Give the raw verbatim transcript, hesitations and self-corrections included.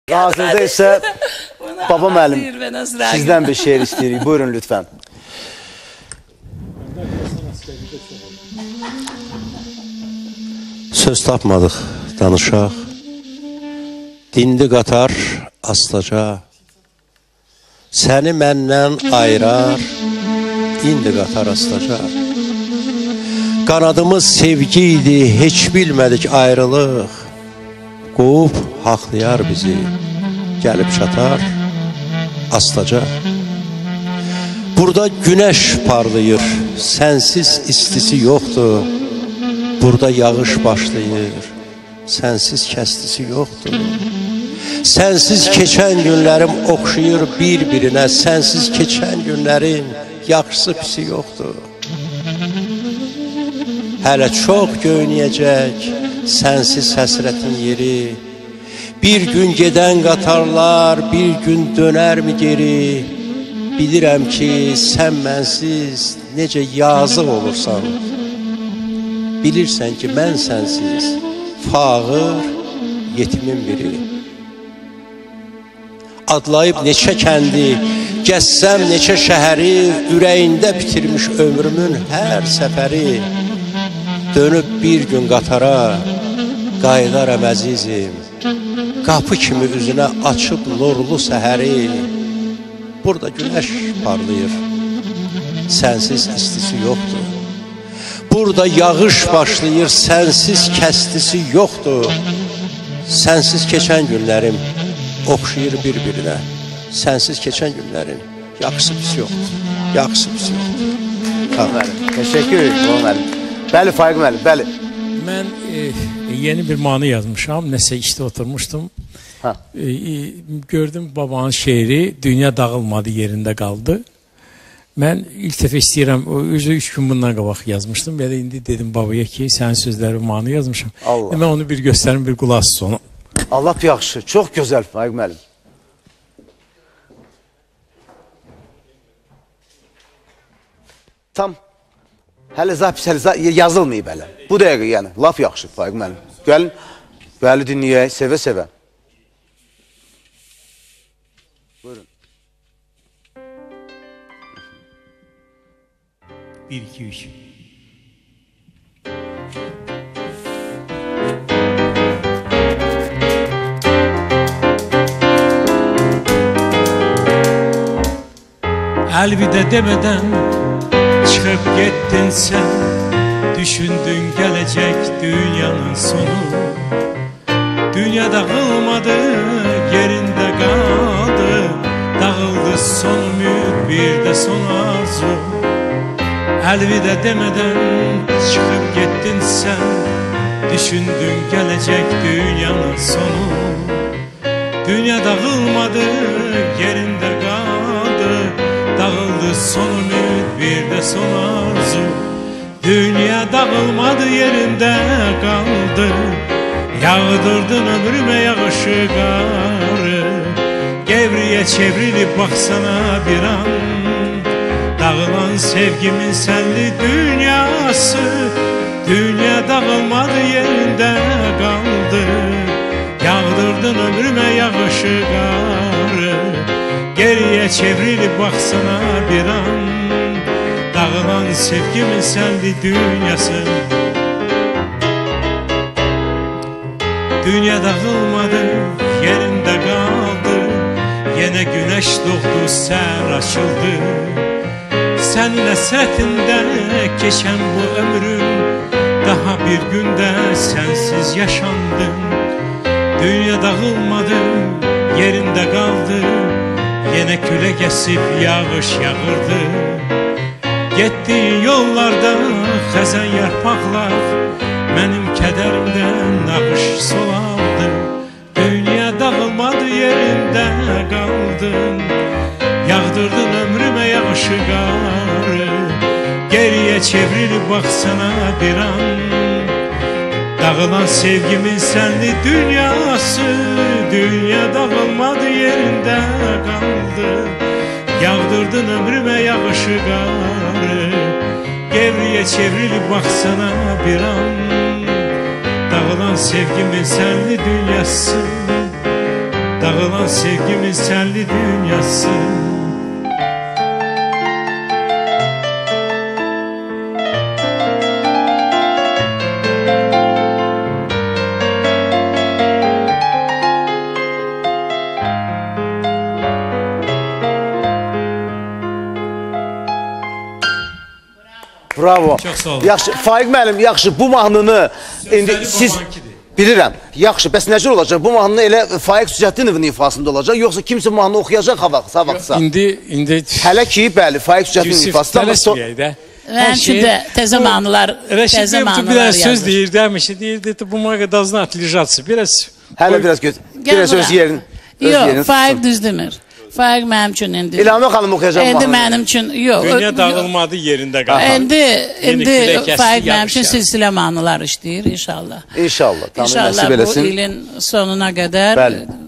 Hazırda ise Baba müəllim sizden bir şiir isteyirik. Buyurun lütfen. Söz tapmadıq, danışaq. Dindi qatar astaca. Səni məndən ayırar, indi qatar astaca. Qanadımız sevgi idi, heç bilmədik ayrılıq. Qovub haqlayar bizi, gəlib çatar astaca. Burada günəş parlayır, sənsiz istisi yoxdur. Burada yağış başlayır, sənsiz kəstisi yoxdur. Sənsiz keçən günlərim oxşayır bir-birinə, sənsiz keçən günlərin yaxşısı pisi yoxdur. Hələ çox göynəyəcək sənsiz həsrətin yeri. Bir gün gedən qatarlar, bir gün dönər mi geri? Bilirəm ki, sən mənsiz necə yazıq olursan. Bilirsən ki, mən sənsiz fağır yetimin biri. Adlayıb neçə kəndi, gəzsəm neçə şəhəri, ürəyində bitirmiş ömrümün hər səfəri. Dönüb bir gün qatara, qayıdaram əzizim. Qapı kimi üzünə açıb nurlu səhəri. Burada günəş parlayır, sənsiz istisi yoxdur. Burada yağış başlayır, sənsiz kəstisi yoxdur. Sənsiz keçən günlərim oxşayır bir-birinə. Sənsiz keçən günlərin yaxşısı pis yoxdur. Yaxşısı pis yoxdur. Tamam. Teşekkür ederim. Bəli, Faiq müəllim, bəli. Mən e, yeni bir mahnı yazmışam. Nəsə işte oturmuşdum. E, e, gördüm babanın şeiri, dünya dağılmadı yerində qaldı. Mən ilk dəfə istəyirəm, özü üç gün bundan qabaq yazmışdım. Belə indi dedim babaya ki, sənin sözləri mahnı yazmışam. Allah. Mən onu bir göstərim, bir qulaq sonu. Allah yaxşı, çox gözəl Faiq müəllim. Tam hələ zapis hələ yazılmayıb hələ. Bu dəqiqə yəni, laf yaxşı Faiq müəllim. Gəlin, bəli dinləyək, sevə-sevə. Buyurun. Bir, iki, üç. Əlvidə demədən çıxıb getdin sən, düşündün gələcək dünyanın sonu. Dünya dağılmadı, yerində qaldı, dağıldı son ümid, bir də son arzu. Əlvidə demədən çıxıb getdin sən, düşündün gələcək dünyanın sonu. Dünya dağılmadı, yerində qaldı, dağıldı son ümid, bir də son arzu. Dünya dağılmadı, yerində qaldı, yağdırdın ömrümə yağışı qarı. Gevriyə çevrilib baxsana bir an, dağılan sevgimin sənli dünyası. Dünya dağılmadı, yerində qaldı, yağdırdın ömrümə yağışı qarı. Geriyə çevrilib baxsana bir an, dağılan sevgimin sənli dünyası. Dünya dağılmadı, yerində qaldı, yenə günəş doğdu, səhər açıldı. Sənin əsrətində keçən bu ömrüm, daha bir gündə sənsiz yaşandım. Dünya dağılmadı, yerində qaldı, yenə külə kəsib yağış yağırdı. Getdiyin yollarda xəzən yarpaqlar, mənim kədərimdən nağış solardı. Dünya dağılmadı, yerində qaldın, yağdırdın ömrümə yağışı qarı. Geriyə çevrilib baxsana bir an, dağılan sevgimin sənli dünyası. Dünya dağılmadı, yerində qaldı, yağdırdın ömrümə yağışı qarı. Geriyə çevrilib baxsana bir an, dağılan sevgimin sənli dünyası. Dağılan sevgimiz kendi dünyası. Bravo. Çox sağ olun. Yaxşı, Faiq müəllim, yaxşı, bu mahnını indi Sözləri siz babankidir. bilirəm. Yaxşı, bəs necə olacaq? Bu mahnı elə Faiq Sücətdinovun ifasında olacaq, yoxsa kimsə mahnı oxuyacaq ha vaxt, ha vaxtsa? İndi indi Hələ ki, bəli, Faiq Sücətdinovun Yusif ifasında amma so tələsməyək də. Mənim üçün də təzə mahnılar, Rəşid təzə Bey bir mahnılar dənə söz yazır. deyir, demişdi, deyirdi, bu maqa должна отлежаться. Biraz hələ biraz göz, Gəl biraz öz bura. yerini, öz yerini Yox, Faiq tutsun. düz demir. Faiq mənim üçün indi. İlhami xanım oxuyacaq İndi mahnını. mənim üçün, yox. dünya ö- dağılmadı yerində qaldı. İndi, indi külək Faiq əsdi, mənim üçün yağış yağdı. silsilə mahnılar işləyir inşallah. İnşallah, tamam, İnşallah nəsib bu eləsin. ilin sonuna qədər Bəli.